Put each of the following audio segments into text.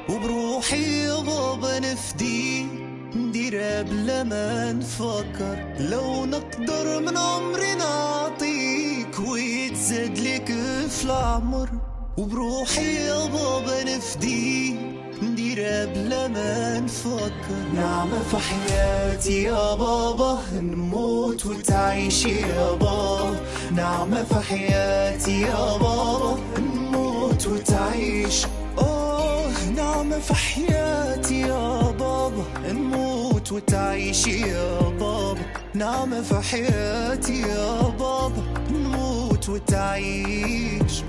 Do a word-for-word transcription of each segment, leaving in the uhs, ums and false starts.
وبروحي يا بابا نفدي نديرها بلا ما نفكر. لو نقدر من عمري نعطيك ويتزاد لك في العمر. وبروحي يا بابا نفدي نديرها بلا ما نفكر. نعمة في حياتي يا بابا نموت وتعيش يا بابا. نعمة في حياتي يا بابا نموت وتعيش. اوه نعمة في حياتي يا بابا نموت وتعيش يا بابا. نعمة في حياتي يا بابا نموت وتعيش.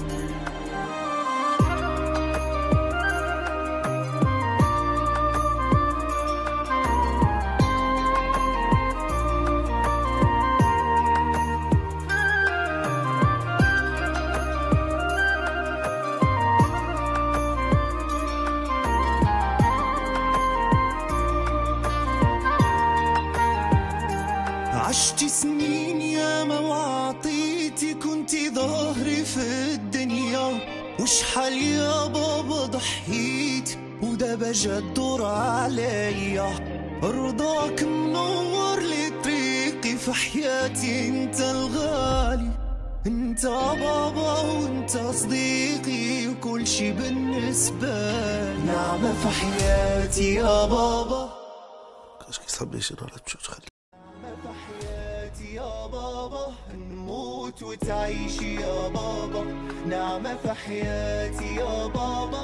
عشت سنين ياما وعطيتي كنتي ظهري في الدنيا. وشحال يا بابا ضحيت ودابا جا الدور عليا. رضاك منور لي طريقي في حياتي انت الغالي. انت بابا وانت صديقي وكل شي بالنسبة لي. نعمة في حياتي يا بابا. اش كيصحاب لي شي نهار تمشي وتخلي في حياتي يا بابا نموت وتعيش يا بابا. نعمة في حياتي يا بابا